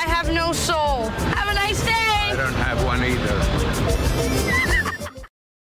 I have no soul. Have a nice day.